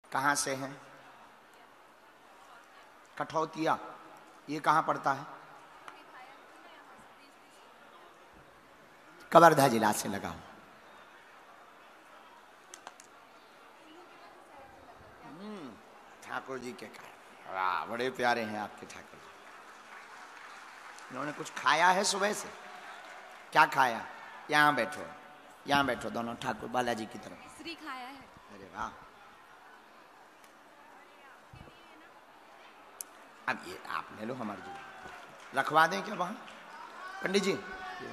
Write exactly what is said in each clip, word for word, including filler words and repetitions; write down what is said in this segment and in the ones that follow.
कहां से हैं? कठौतिया, ये कहां पड़ता है? कवर्धा जिला से लगा हूं। ठाकुर जी के कारण, वाह बड़े प्यारे हैं आपके ठाकुर जी। इन्होंने कुछ खाया है सुबह से? क्या खाया? यहाँ बैठो, यहाँ बैठो दोनों ठाकुर बालाजी की तरफ। मिश्री खाया है। अरे वाह। अब ये आप ले लो हमारे जी, रखवा दें क्या वहां पंडित जी?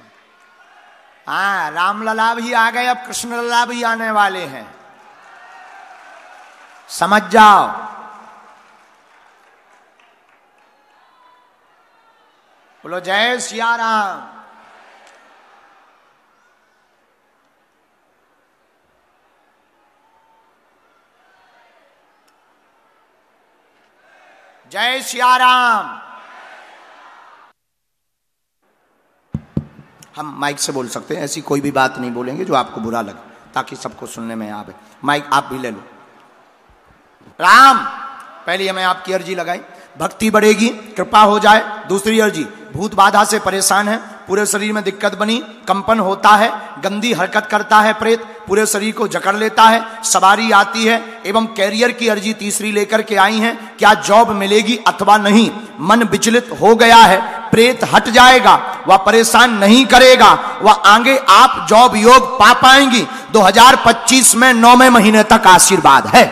हाँ, रामलला भी आ गए, अब कृष्णलला भी आने वाले हैं, समझ जाओ। बोलो जय सिया राम। जय सिया राम। हम माइक से बोल सकते हैं, ऐसी कोई भी बात नहीं बोलेंगे जो आपको बुरा लगे, ताकि सबको सुनने में आवे। माइक आप भी ले लो। राम, पहली हमें आपकी अर्जी लगाई, भक्ति बढ़ेगी, कृपा हो जाए। दूसरी अर्जी, भूत बाधा से परेशान है, पूरे शरीर में दिक्कत बनी, कंपन होता है, गंदी हरकत करता है प्रेत, पूरे शरीर को जकड़ लेता है, सवारी आती है, एवं कैरियर की अर्जी तीसरी लेकर के आई हैं। क्या जॉब मिलेगी अथवा नहीं? मन विचलित हो गया है, प्रेत हट जाएगा, वह परेशान नहीं करेगा, वह आगे आप जॉब योग पा पाएंगी। दो हज़ार पच्चीस में नौवें महीने तक आशीर्वाद है।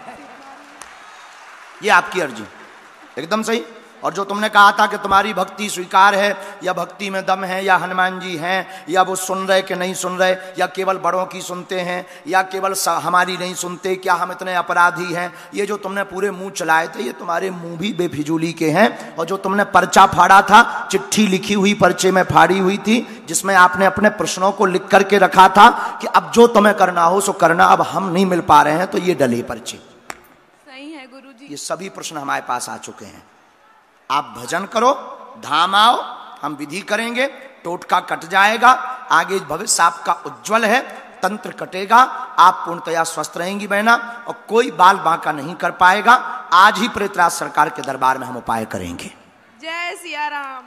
ये आपकी अर्जी एकदम सही। और जो तुमने कहा था कि तुम्हारी भक्ति स्वीकार है, या भक्ति में दम है, या हनुमान जी हैं, या वो सुन रहे कि नहीं सुन रहे, या केवल बड़ों की सुनते हैं, या केवल हमारी नहीं सुनते, क्या हम इतने अपराधी हैं, ये जो तुमने पूरे मुंह चलाए थे, ये तुम्हारे मुंह भी बेफिजूली के हैं। और जो तुमने पर्चा फाड़ा था, चिट्ठी लिखी हुई पर्चे में फाड़ी हुई थी, जिसमें आपने अपने प्रश्नों को लिख करके रखा था कि अब जो तुम्हें करना हो सो करना, अब हम नहीं मिल पा रहे हैं, तो ये डले पर्चे। सही है गुरुजी। ये सभी प्रश्न हमारे पास आ चुके हैं। आप भजन करो, धाम आओ, हम विधि करेंगे, टोटका कट जाएगा, आगे भविष्य आपका उज्जवल है, तंत्र कटेगा, आप पूर्णतया स्वस्थ रहेंगी बहना, और कोई बाल बांका नहीं कर पाएगा। आज ही प्रेतराज सरकार के दरबार में हम उपाय करेंगे। जय सिया राम।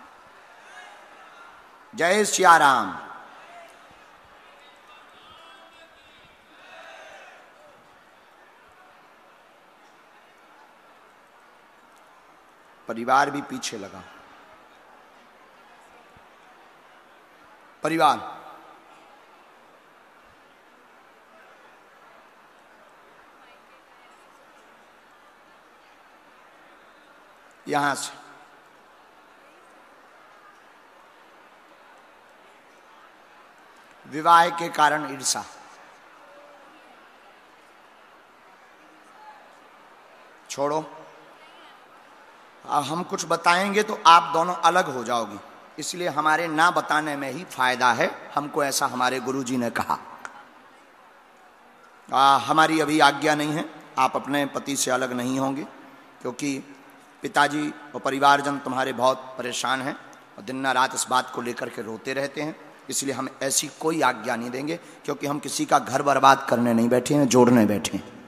जय सिया राम। परिवार भी पीछे लगा। परिवार यहां से विवाह के कारण ईर्षा, छोड़ो। हम कुछ बताएंगे तो आप दोनों अलग हो जाओगी, इसलिए हमारे ना बताने में ही फायदा है, हमको ऐसा हमारे गुरुजी ने कहा। आ, हमारी अभी आज्ञा नहीं है, आप अपने पति से अलग नहीं होंगे, क्योंकि पिताजी और परिवारजन तुम्हारे बहुत परेशान हैं और दिन ना रात इस बात को लेकर के रोते रहते हैं, इसलिए हम ऐसी कोई आज्ञा नहीं देंगे, क्योंकि हम किसी का घर बर्बाद करने नहीं बैठे हैं, जोड़ने बैठे हैं।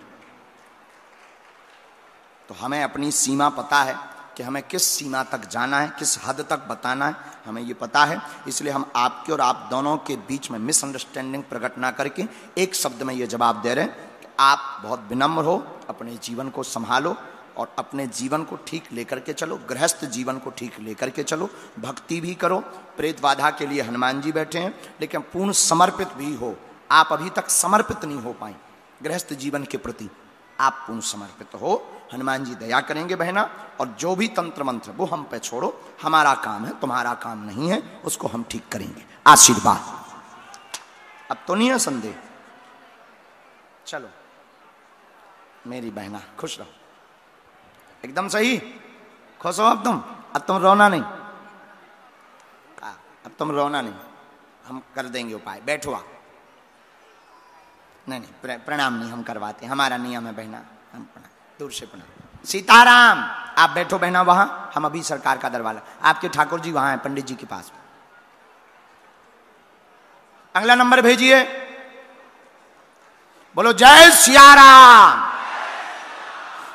तो हमें अपनी सीमा पता है कि हमें किस सीमा तक जाना है, किस हद तक बताना है, हमें ये पता है। इसलिए हम आपके और आप दोनों के बीच में मिसअंडरस्टैंडिंग प्रकट ना करके एक शब्द में ये जवाब दे रहे हैं कि आप बहुत विनम्र हो, अपने जीवन को संभालो और अपने जीवन को ठीक लेकर के चलो, गृहस्थ जीवन को ठीक लेकर के चलो, भक्ति भी करो। प्रेत बाधा के लिए हनुमान जी बैठे हैं, लेकिन पूर्ण समर्पित भी हो। आप अभी तक समर्पित नहीं हो पाए गृहस्थ जीवन के प्रति, आप पूर्ण समर्पित हो, हनुमान जी दया करेंगे बहना। और जो भी तंत्र मंत्र वो हम पे छोड़ो, हमारा काम है, तुम्हारा काम नहीं है, उसको हम ठीक करेंगे। आशीर्वाद। अब तो नहीं है संदेह। चलो मेरी बहना खुश रहो, एकदम सही, खुश हो अब तुम। अब तुम रोना नहीं, अब तुम रोना नहीं, हम कर देंगे उपाय। बैठो आप। नहीं नहीं, प्रणाम नहीं हम करवाते, हमारा नियम है बहना, हम प्रणाम, दूर से प्रणाम। सीताराम। आप बैठो बहना वहां, हम अभी सरकार का दरवाजा, आपके ठाकुर जी वहां हैं पंडित जी के पास। अगला नंबर भेजिए। बोलो जय सिया राम।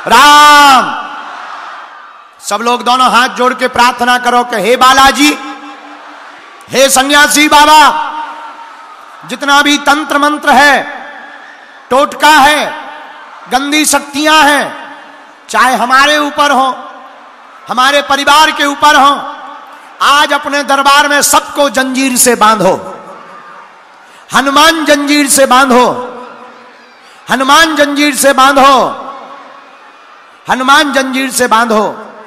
राम। सब लोग दोनों हाथ जोड़ के प्रार्थना करो कि हे बालाजी, हे सन्यासी बाबा, जितना भी तंत्र मंत्र है, टोटका है, गंदी शक्तियां हैं, चाहे हमारे ऊपर हो, हमारे परिवार के ऊपर हो, आज अपने दरबार में सबको जंजीर से बांधो। हनुमान जंजीर से बांधो, हनुमान जंजीर से बांधो, हनुमान जंजीर से बांधो।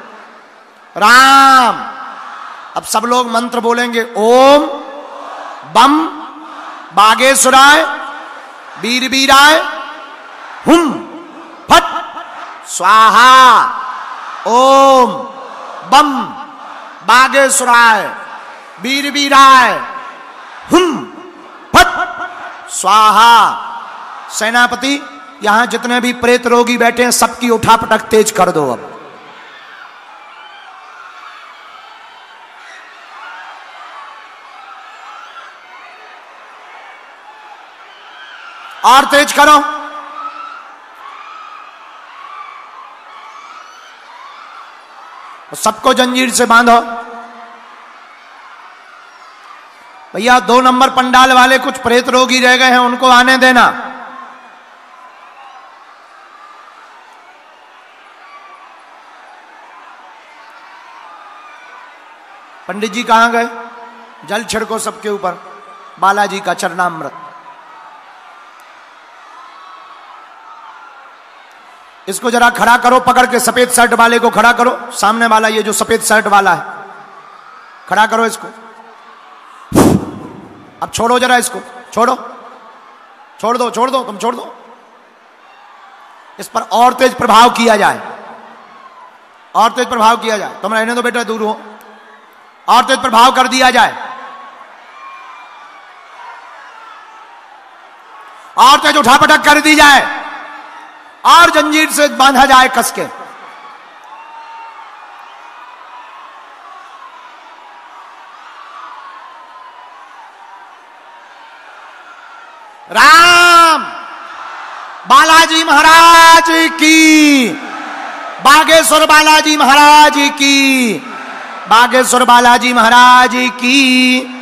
राम। अब सब लोग मंत्र बोलेंगे। ओम बम बागेश्वराय वीर वीराय हुम फट स्वाहा। ओम बम बागेश्वराय वीर वीराय हुम फट स्वाहा। सेनापति, यहां जितने भी प्रेत रोगी बैठे हैं सबकी उठापटक तेज कर दो। अब और तेज करो। सबको जंजीर से बांधो। भैया दो नंबर पंडाल वाले कुछ प्रेत रोगी रह गए हैं, उनको आने देना। पंडित जी कहां गए? जल छिड़को सबके ऊपर, बालाजी का चरणामृत। इसको जरा खड़ा करो, पकड़ के सफेद शर्ट वाले को खड़ा करो। सामने वाला ये जो सफेद शर्ट वाला है, खड़ा करो इसको। अब छोड़ो जरा इसको, छोड़ो, छोड़ दो, छोड़ दो, तुम छोड़ दो। इस पर और तेज प्रभाव किया जाए, और तेज प्रभाव किया जाए। तुम रहने दो बेटा, दूर हो। और तेज प्रभाव कर दिया जाए, और तेज उठापटक कर दी जाए, और जंजीर से बांधा जाए कस के। राम। बालाजी महाराज की, बागेश्वर बालाजी महाराज की, बागेश्वर बालाजी महाराज की।